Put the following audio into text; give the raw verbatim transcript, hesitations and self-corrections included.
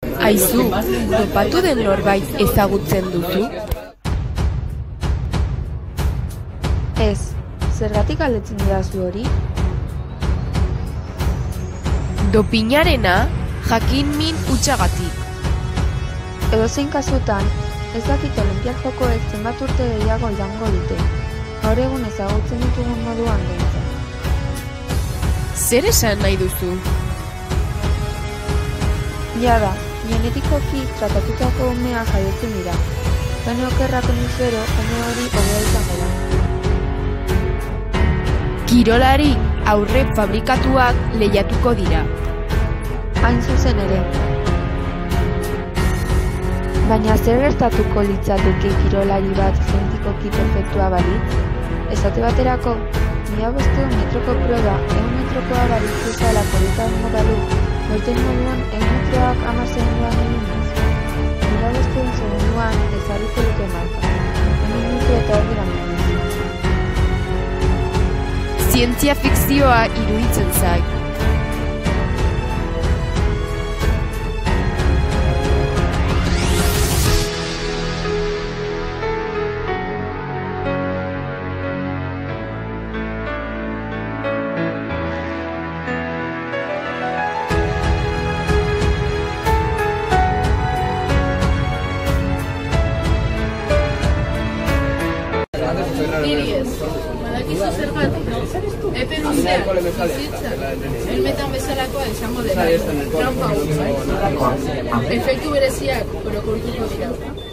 Aizu, topatu den norbait ezagutzen duzu? Ez, zergatik galdetzen didazu hori? Dopinarena jakin min hutsagatik. Edozein kasutan, ez dakit olinpiar jokoek zenbat urte gehiago iraungo dute. Gaur egun ezagutzen ditugun moduan behintzat. Zer esan nahi duzu? Jada, genetikoki tratatutako umeak jaiotzen dira. Gene okerrak onduz gero, ume hori hobea izango da. Kirolari aurre fabrikatuak lehiatuko dira. Hain zuzen ere. Baina zer gertatuko litzateke kirolari bat genetikoki perfektua balitz? Esate baterako, mila bostehun metroko proba ehun metrokoa balitz bezala polita egingo balu, moiten moduan ehun metroak hamar segunduan eginez. Mila bostehun segunduan ezarriko luke marka, ehun minutu eta ordura minutu. Zientzia fikzioa iruditzen zait. Iries, badakizu zergatik, epe luzean, bizitza, helmetan bezalakoa izango dela, trampa hutsa. Efektu bereziak orokortuko dira.